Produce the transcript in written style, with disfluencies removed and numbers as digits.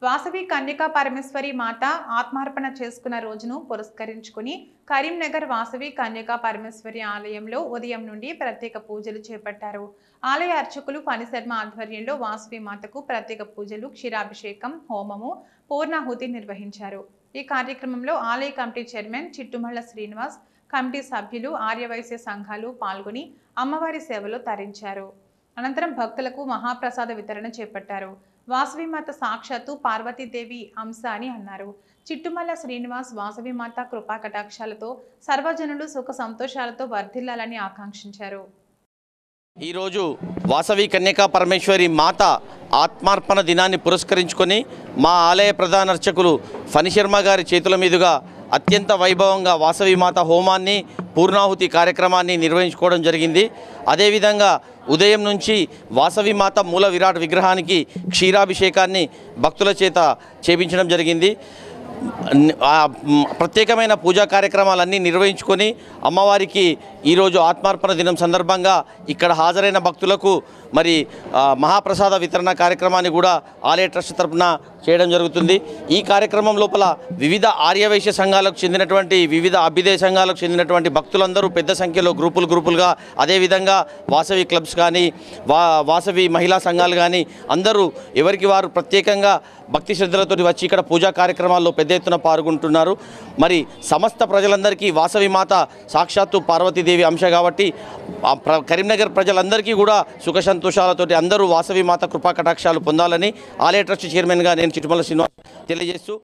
వాసవి కన్యకా పరమేశ్వరి మాత ఆత్మార్పణ చేసుకున్న రోజును పురస్కరించుకుని కరీంనగర్ వాసవి కన్యకా పరమేశ్వరి ఆలయంలో ఉదయం నుండి ప్రత్యేక పూజలు చేపట్టారు. ఆలయ అర్చకులు ఫణిశర్మ ఆధ్వర్యంలో వాసవి మాతకు ప్రత్యేక పూజలు, క్షీరాభిషేకం, హోమము, పూర్ణాహుతి నిర్వహించారు. ఈ కార్యక్రమంలో ఆలయ committee chairman Chittumalla Srinivas, committee సభ్యులు, ఆర్యవైశ్య సంఘాలు పాల్గొని అమ్మవారి సేవలో తరించారు. అనంతరం భక్తులకు మహాప్రసాద వితరణ చేపట్టారు. వాసవి మాత సాక్షాత్తు పార్వతీదేవి అంశ అని అన్నారు. చిట్టుమల్ల శ్రీనివాస్ వాసవి మాత కృపా కటాక్షాలతో సర్వజనులు సుఖ సంతోషాలతో వర్ధిల్లాలని ఆకాంక్షించారు. ఈరోజు వాసవి కన్యకా పరమేశ్వరి మాత ఆత్మార్పణ దినాన్ని పురస్కరించుకొని మా ఆలయ ప్రధాన అర్చకులు ఫణిశర్మ గారి చేతుల మీదుగా అత్యంత వైభవంగా వాసవి మాత హోమాన్ని, పూర్ణాహుతి కార్యక్రమాన్ని నిర్వహించుకోవడం జరిగింది. అదేవిధంగా ఉదయం నుంచి వాసవి మాత మూల విరాట్ విగ్రహానికి క్షీరాభిషేకాన్ని భక్తుల చేత చేపించడం జరిగింది. ప్రత్యేకమైన పూజా కార్యక్రమాలన్నీ నిర్వహించుకొని అమ్మవారికి ఈరోజు ఆత్మార్పణ దినం సందర్భంగా ఇక్కడ హాజరైన భక్తులకు మరి మహాప్రసాద వితరణ కార్యక్రమాన్ని కూడా ఆలయ ట్రస్ట్ తరఫున చేయడం జరుగుతుంది. ఈ కార్యక్రమం లోపల వివిధ ఆర్యవైశ్య సంఘాలకు చెందినటువంటి, వివిధ అభ్యుదయ సంఘాలకు చెందినటువంటి భక్తులందరూ పెద్ద సంఖ్యలో గ్రూపులుగా, అదేవిధంగా వాసవి క్లబ్స్ కానీ, వాసవి మహిళా సంఘాలు కానీ అందరూ ఎవరికి వారు ప్రత్యేకంగా భక్తి శ్రద్ధలతో వచ్చి ఇక్కడ పూజా కార్యక్రమాల్లో పెద్ద ఎత్తున పాల్గొంటున్నారు. మరి సమస్త ప్రజలందరికీ వాసవి మాత సాక్షాత్తు పార్వతీదేవి అంశ కాబట్టి కరీంనగర్ ప్రజలందరికీ కూడా సుఖ సంతోషాలతోటి అందరూ వాసవి మాత కృపా కటాక్షాలు పొందాలని ఆలయ ట్రస్ట్ చైర్మన్గా నేను చిట్టుమల్ల శ్రీనివాస్ తెలియజేస్తూ